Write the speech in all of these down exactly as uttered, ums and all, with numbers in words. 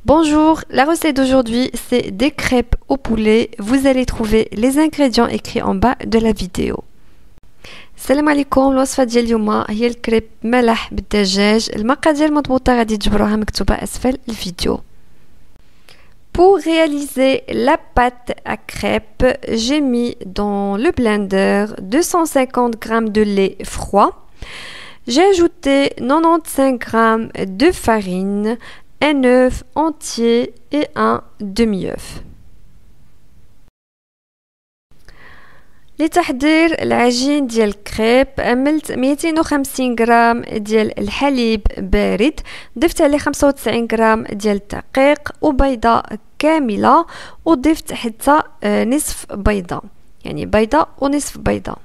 Bonjour, la recette d'aujourd'hui c'est des crêpes au poulet. Vous allez trouver les ingrédients écrits en bas de la vidéo. السلام عليكم. الوصفه ديال اليوم هي الكريب ملح بالدجاج. المقادير المضبوطه غادي تجبروها مكتوبه اسفل الفيديو. Pour réaliser la pâte à crêpes, j'ai mis dans le blender deux cent cinquante grammes de lait froid. J'ai ajouté quatre-vingt-quinze grammes de farine, un œuf entier et un demi-œuf. لتحضير العجين ديال الكريب عملت مئتين وخمسين غرام ديال الحليب بارد، ضفت عليه خمسة وتسعين غرام ديال الدقيق وبيضة كاملة، وضفت حتى نصف بيضة، يعني بيضة ونصف بيضة.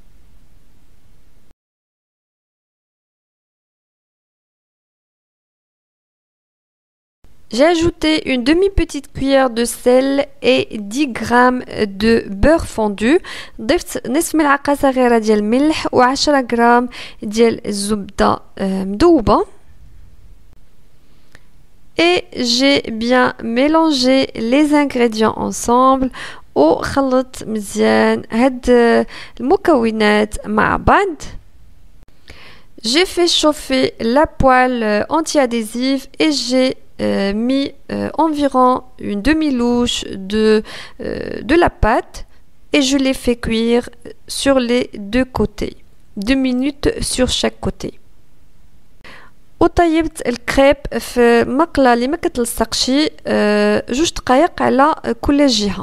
J'ai ajouté une demi-petite cuillère de sel et dix grammes de beurre fondu. ضفت نصف ملعقة صغيرة ديال الملح وعشرة غرام ديال الزبدة مذوبة. Et j'ai bien mélangé les ingrédients ensemble وخلطت مزيان هاد المكونات مع بعض. J'ai fait chauffer la poêle anti-adhésive et j'ai Euh, mis euh, environ une demi-louche de, euh, de la pâte et je l'ai fait cuire sur les deux côtés, deux minutes sur chaque côté. وطيبت الكريب في مقلة اللي ما كتلصقش جوج دقائق على كل جهة.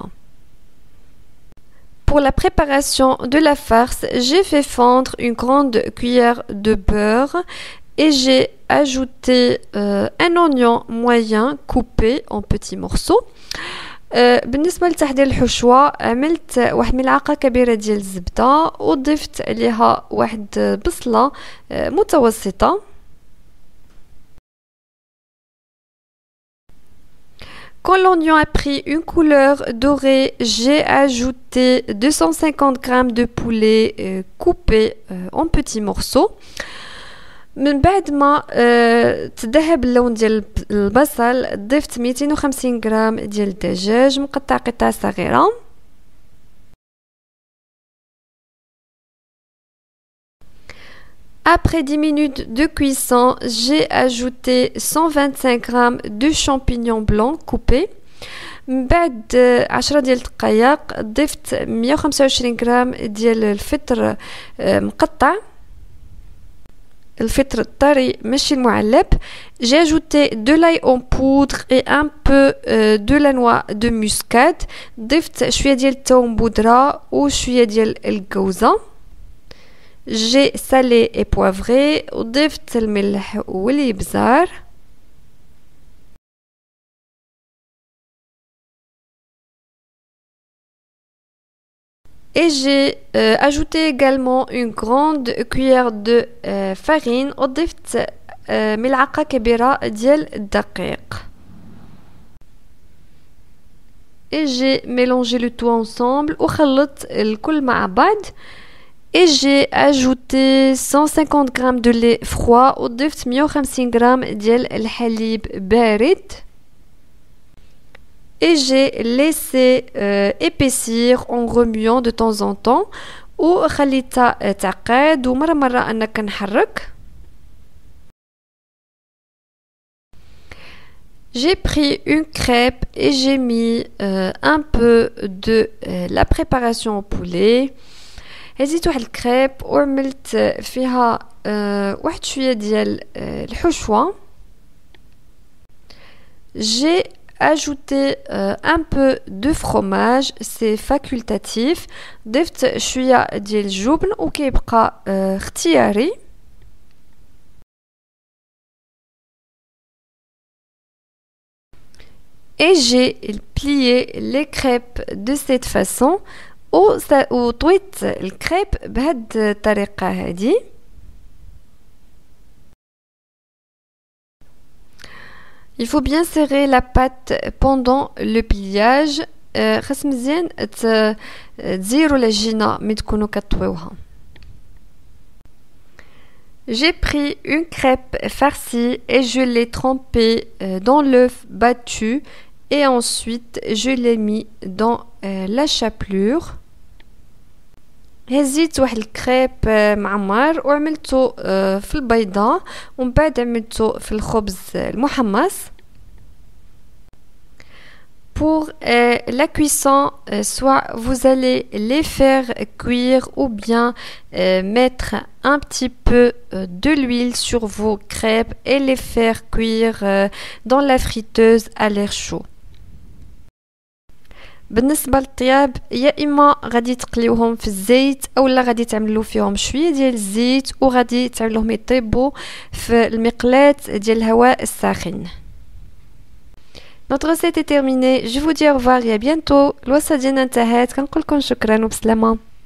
Pour la préparation de la farce, j'ai fait fondre une grande cuillère de beurre et j'ai ajouté euh, un oignon moyen coupé en petits morceaux. euh, بالنسبة لتحضير الحشوة عملت واحد ملعقة كبيرة ديال الزبدة وضفت عليها واحد بصلة euh, متوسطة. Quand l'oignon a pris une couleur dorée, j'ai ajouté deux cent cinquante grammes de poulet euh, coupé euh, en petits morceaux. من بعد ما أه تذهب اللون ديال البصل ضفت مئتين وخمسين غرام ديال الدجاج مقطع قطع صغيرة. Après dix minutes de cuisson, j'ai ajouté cent vingt-cinq grammes de champignons blancs coupés. من بعد عشرة ديال الدقائق ضفت مئة وخمسة وعشرين غرام ديال الفطر أه مقطع، الفطر الطري ماشي المعلب. J'ai ajouté de l'ail en poudre et un peu euh, de la noix de muscade. ضفت شوية ديال الثوم بودرة وشوية ديال الجوزة. J'ai salé et poivré وضفت الملح والابزار. Et j'ai euh, ajouté également une grande cuillère de euh, farine وضفت euh, ملعقة كبيرة ديال الدقيق. Et j'ai mélangé le tout ensemble وخلطت الكل مع بعض. Et j'ai ajouté cent cinquante grammes de lait froid وضفت مئة وخمسين غرام ديال الحليب بارد. Et j'ai laissé euh, épaissir en remuant de temps en temps وخليتها تعقد ومرة مرة أنا كنحرك. J'ai pris une crêpe et j'ai mis euh, un peu de euh, la préparation au poulet. هزيت واحد الكريب وعملت فيها euh, واحد شوية ديال euh, الحشوة. J'ai ajouter euh, un peu de fromage, c'est facultatif. ضفت شوية ديال الجبن وكيبقى euh, اختياري. Et j'ai plié les crêpes de cette façon وطويت الكريب بهاد الطريقة هذه. Il faut bien serrer la pâte pendant le pliage. خاص مزيان تزيروا العجينة ملي تكونوا كطويوها. J'ai pris une crêpe farcie et je l'ai trempée euh, dans l'œuf battu et ensuite je l'ai mis dans euh, la chapelure. هزيت واحد الكريب معمر وعملته في البيضة ومن بعد عملته في الخبز المحمص. Pour euh, la cuisson, euh, soit vous allez les faire cuire ou bien euh, mettre un petit peu euh, de l'huile sur vos crêpes et les faire cuire euh, dans la friteuse à l'air chaud. بالنسبة للطياب يا إما غادي تقليوهم في الزيت أولا غادي تعملوا فيهم شوية ديال الزيت وغادي تعملوهم يطيبوا في المقلاة ديال الهواء الساخن. Notre recette est terminée. Je vous dis au revoir et à bientôt. الوصفة ديالنا انتهت. كنقول لكم شكرا وبسلامة.